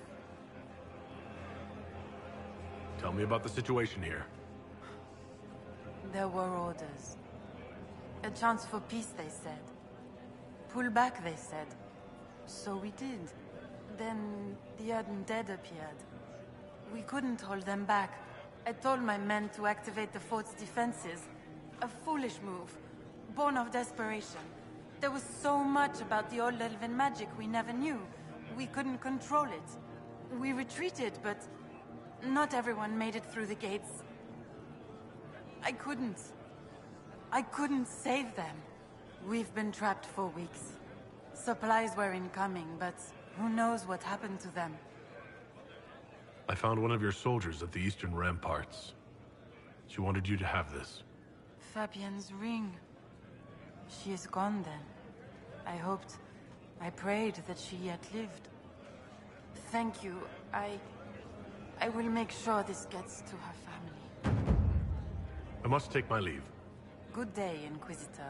Tell me about the situation here. There were orders. A chance for peace, they said. Pull back, they said. So we did. Then the undead appeared. We couldn't hold them back. I told my men to activate the fort's defenses. A foolish move, born of desperation. There was so much about the old elven magic we never knew. We couldn't control it. We retreated, but not everyone made it through the gates. I couldn't. I couldn't save them. We've been trapped for weeks. Supplies were incoming, but who knows what happened to them. I found one of your soldiers at the eastern ramparts. She wanted you to have this. Fabienne's ring. She is gone then. I hoped, I prayed that she yet lived. Thank you. I... I will make sure this gets to her family. I must take my leave. Good day, Inquisitor.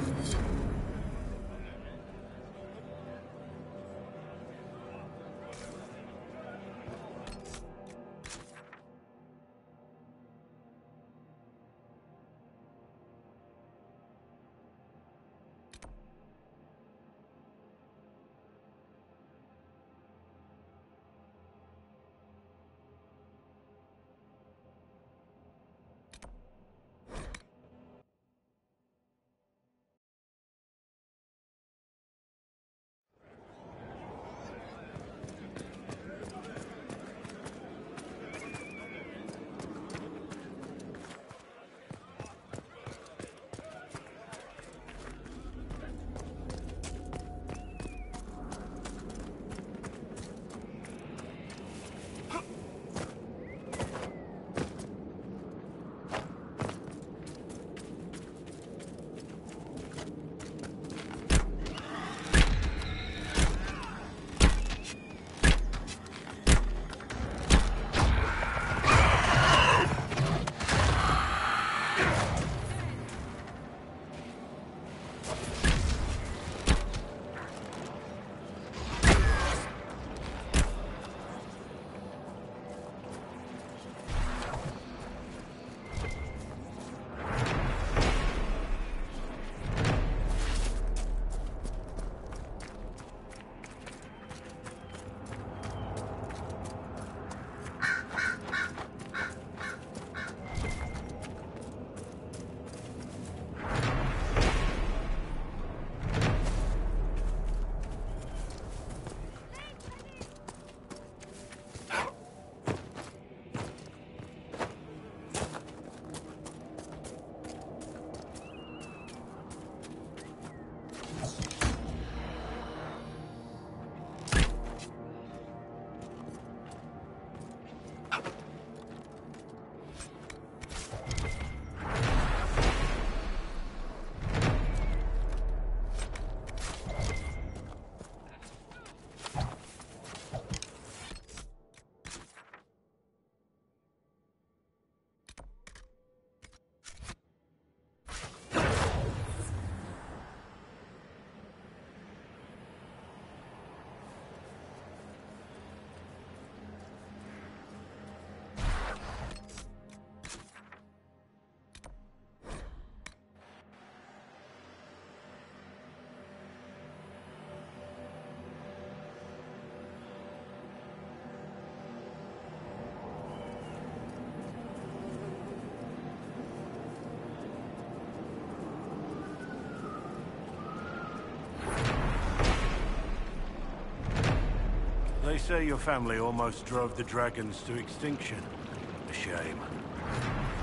They say your family almost drove the dragons to extinction. A shame.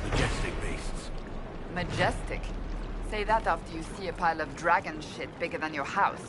Majestic beasts. Majestic? Say that after you see a pile of dragon shit bigger than your house.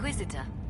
Inquisitor.